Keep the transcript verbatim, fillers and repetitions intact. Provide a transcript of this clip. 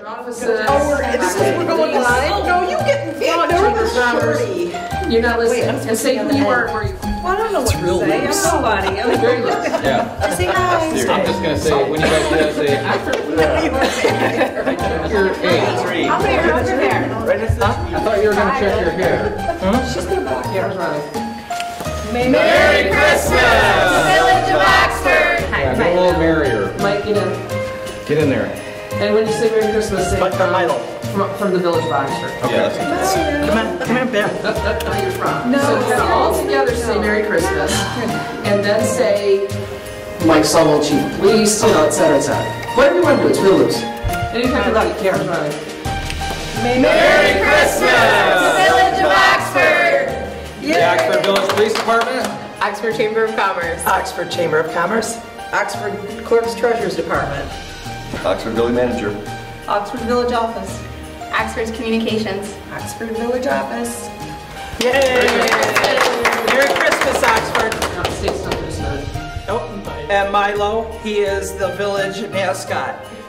Offices. Oh, we're, this is, we're going live? No, you get, Yeah, no, Chamber we're of Commerce. shorty. You're not Wait, listening. I'm And say supposed who to you be are on and where you. Well, I don't know what to real say. loose. I'm nobody. I'm Very loose. Yeah. Say hi. I'm just gonna say, when you guys do that, say, after your age. How many are over there? I thought you were gonna check your hair. She's gonna back camera's running. Merry Christmas! Village of Oxford. Yeah, get a little merrier. Mike, get in. Get in there. And when you say Merry Christmas, say Mike from, Milo. from, from the Village of Oxford. Yeah. Come on, come on, Ben. That's that's where you're from. No. So kind of all together say Merry Christmas. And then say Mike saw a little cheap, please, you know, et cetera, et cetera. Whatever you want to do, it's real loose. Anytime you like, camera's running. Merry Christmas! Village of Oxford. The Oxford Village Police Department. Oxford Chamber of Commerce. Oxford Chamber of Commerce. Oxford Clerk's Treasurer's Department. Oxford Building Manager. Oxford Village Office. Oxford's Communications. Oxford Village Office. Yay! Merry Christmas, Oxford. Now, say something, so. Oh, and Milo, he is the village mascot.